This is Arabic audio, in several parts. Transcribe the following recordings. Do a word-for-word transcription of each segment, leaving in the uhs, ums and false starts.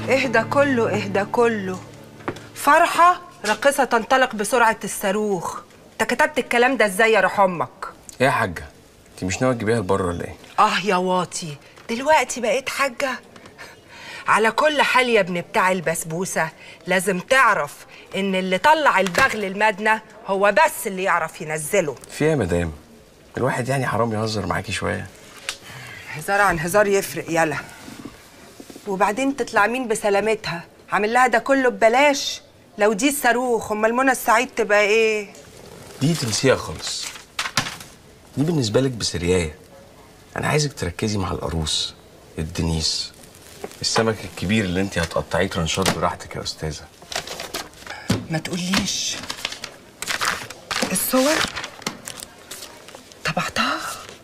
اهدى كله اهدى كله. فرحة راقصة تنطلق بسرعة الصاروخ. انت كتبت الكلام ده ازاي يا روح امك؟ ايه يا حاجة؟ انت مش ناوية تجيبيها لبره ولا ايه؟ اه يا واطي، دلوقتي بقيت حاجة؟ على كل حال يا ابن بتاع البسبوسة، لازم تعرف ان اللي طلع البغل المدنة هو بس اللي يعرف ينزله. في ايه يا مدام؟ الواحد يعني حرام يهزر معاكي شوية. هزار عن هزار يفرق يلا. وبعدين تطلع مين بسلامتها؟ عامل لها ده كله ببلاش؟ لو دي الصاروخ امال منى السعيد تبقى ايه؟ دي تنسيها خالص. دي بالنسبة لك بسرياية. أنا عايزك تركزي مع القاروص، الدنيس، السمك الكبير اللي أنت هتقطعيه ترنشات براحتك يا أستاذة. ما تقوليش الصور طبعتها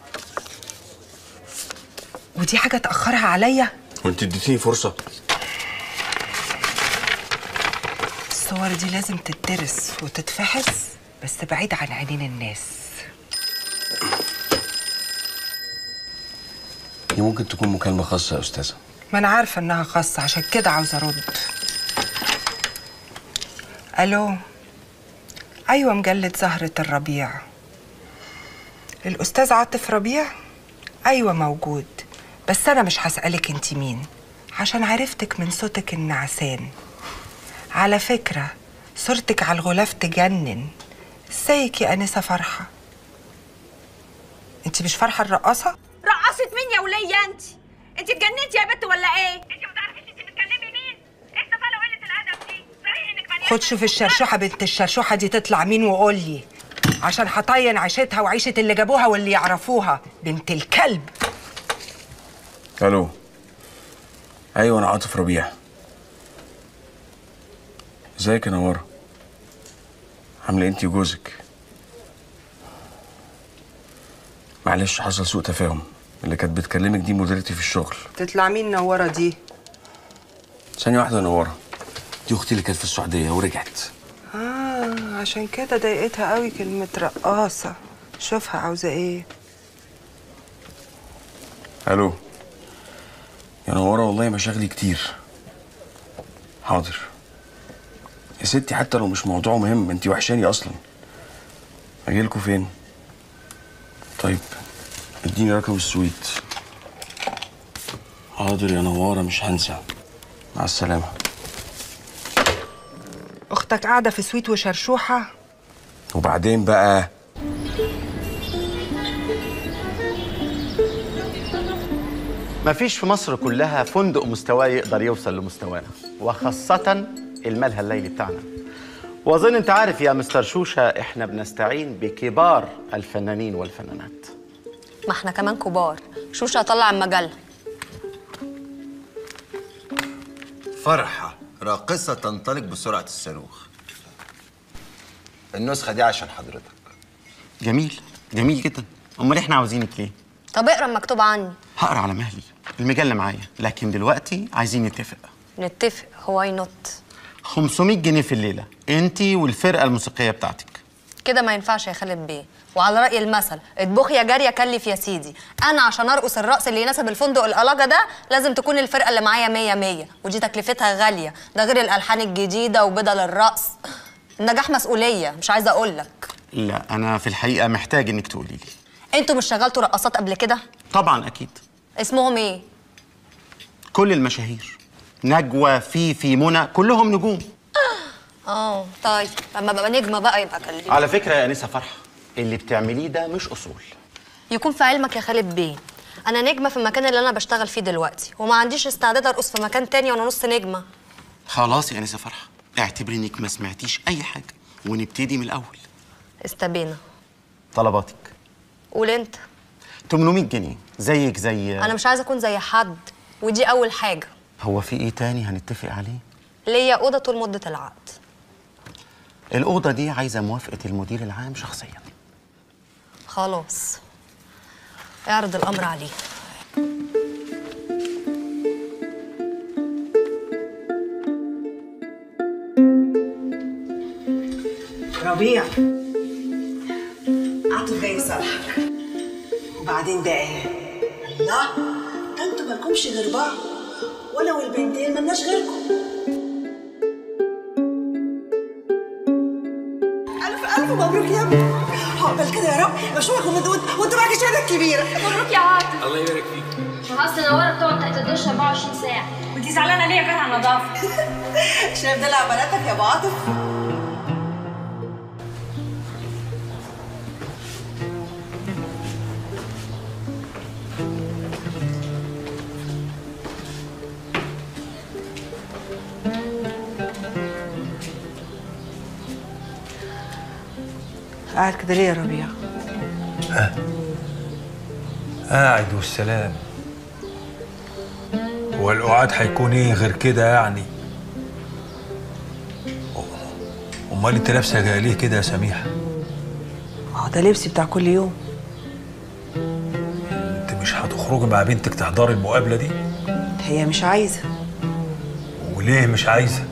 ودي حاجة تأخرها عليا؟ وأنت اديتيني فرصة. الصور دي لازم تتدرس وتتفحص بس بعيد عن عينين الناس. دي ممكن تكون مكالمة خاصة يا أستاذة. ما أنا عارفة إنها خاصة عشان كده عاوزة أرد. ألو. أيوة مجلة زهرة الربيع. الأستاذ عاطف ربيع؟ أيوة موجود، بس أنا مش هسألك أنت مين عشان عرفتك من صوتك النعسان. على فكرة صورتك على الغلاف تجنن. ازيك يا أنسة فرحة؟ أنت مش فرحة الرقاصة؟ رقصت مين يا ولية انت؟ انت اتجننتي يا بت ولا ايه؟ انت ما تعرفيش انت بتكلمي مين؟ ايه السفاله وقله الادب دي؟ صحيح انك بني خد شوف الشرشوحة بنت الشرشوحة دي تطلع مين وقول لي عشان هطين عيشتها وعيشة اللي جابوها واللي يعرفوها. بنت الكلب. ألو. أيوة أنا عاطف ربيع. ازيك يا نوارة؟ عاملة انتي وجوزك؟ معلش حصل سوء تفاهم. اللي كانت بتكلمك دي مديرتي في الشغل. تطلع مين نوارة دي؟ ثانية واحدة يا نوارة. دي أختي اللي كانت في السعودية ورجعت. آه عشان كده ضايقتها قوي كلمة رقاصة. شوفها عاوزة ايه؟ ألو. يا نوارة والله مشاغلي كتير. حاضر. يا ستي حتى لو مش موضوع مهم انتي وحشاني أصلا. أجيلكوا فين؟ طيب اديني رقم السويت. حاضر يا نوارة مش هنسى. مع السلامة. أختك قاعدة في سويت وشرشوحة؟ وبعدين بقى؟ مفيش في مصر كلها فندق مستواه يقدر يوصل لمستوانا، وخاصة الملهى الليلي بتاعنا. وأظن أنت عارف يا مستر شوشة إحنا بنستعين بكبار الفنانين والفنانات. ما احنا كمان كبار. شوشة طلع المجلة. فرحة راقصة تنطلق بسرعة الصاروخ. النسخة دي عشان حضرتك. جميل جميل جدا. أمال إحنا عاوزينك ليه؟ طب اقرا المكتوب عني. هقرا على مهلي. المجلة معايا، لكن دلوقتي عايزين نتفق. نتفق. هواي نوت. خمسمية جنيه في الليلة، أنتي والفرقة الموسيقية بتاعتك. كده ما ينفعش يا خالد بيه. وعلى رأي المثل اطبخ يا جارية كلف يا سيدي. أنا عشان أرقص الرقص اللي يناسب الفندق القلاجة ده لازم تكون الفرقة اللي معايا مية مية، ودي تكلفتها غالية، ده غير الألحان الجديدة وبدل الرقص. النجاح مسؤولية، مش عايزة أقولك. لا أنا في الحقيقة محتاج إنك تقولي لي. أنتوا مش شغلتوا رقصات قبل كده؟ طبعا أكيد. اسمهم إيه؟ كل المشاهير. نجوى، فيفي، منى، كلهم نجوم. اه طيب لما ببقى نجمه بقى يبقى كلمني. على فكره يا انسه فرحه، اللي بتعمليه ده مش اصول. يكون في علمك يا خالد بيه، انا نجمه في المكان اللي انا بشتغل فيه دلوقتي، وما عنديش استعداد ارقص في مكان تاني وانا نص نجمه. خلاص يا انسه فرحه، اعتبري انك ما سمعتيش اي حاجه ونبتدي من الاول. استبينا. طلباتك. قول انت. تمنمية جنيه زيك زي. انا مش عايزه اكون زي حد، ودي اول حاجه. هو في ايه تاني هنتفق عليه؟ ليا اوضه طول مده العقد. الأوضة دي عايزة موافقة المدير العام شخصياً. خلاص اعرض الأمر عليه. ربيع عاطف جاي يصالحك. وبعدين ده ايه؟ الله، ده انتوا مالكمش غير بعض، وانا والبنتين مالناش غيركم. مبروك يا ابني. عقبال كده يا رب مشروعك ومدود وانت معاك الشهاده الكبيره. مبروك يا عاطف. الله يبارك فيك. اصل نوره بتقعد تحت الدش أربعة وعشرين ساعه. وانت زعلانه ليه غير على النظافه؟ شايف دلع بناتك يا ابو عاطف؟ قاعد كده ليه يا ربيع؟ آه. قاعد والسلام. هو القعاد هيكون ايه غير كده يعني؟ امال انت لابسه جايه ليه كده يا سميحه؟ ما هو ده لبسي بتاع كل يوم. انت مش هتخرجي مع بنتك تحضري المقابله دي؟ هي مش عايزه. وليه مش عايزه؟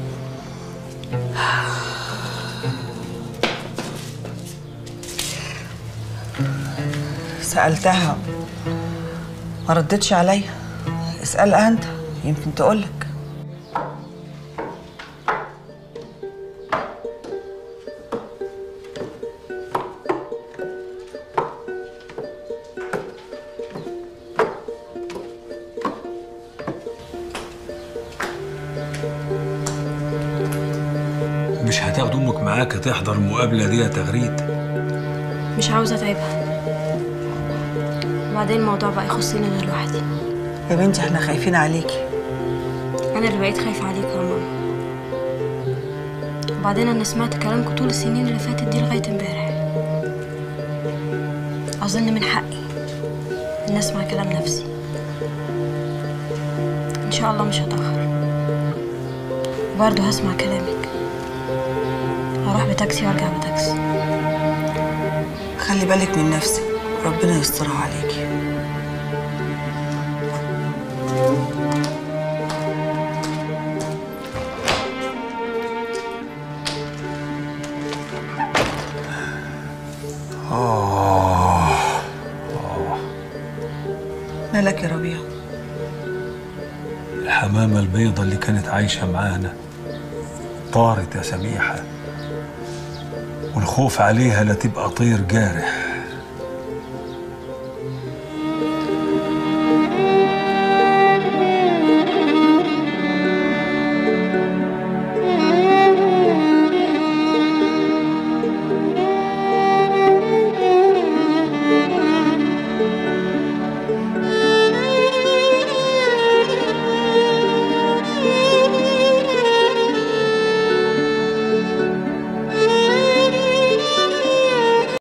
سألتها ما ردتش عليا. اسألها انت يمكن تقولك. مش هتاخد امك معاك تحضر المقابله دي يا تغريد؟ مش عاوزه اتعبها، وبعدين الموضوع بقى يخصني انا لوحدي. يا بنتي احنا خايفين عليكي. انا اللي بقيت خايفه عليك يا ماما. وبعدين انا سمعت كلامكم طول السنين اللي فاتت دي لغايه امبارح. اظن من حقي ان اسمع كلام نفسي. ان شاء الله مش هتاخر، وبرضه هسمع كلامك. هروح بتاكسي وارجع بتاكسي. خلي بالك من نفسك، ربنا يسترها عليكي. آه. مالك يا ربيع؟ الحمامة البيضة اللي كانت عايشة معانا طارت يا سميحة، والخوف عليها لا تبقى طير جارح.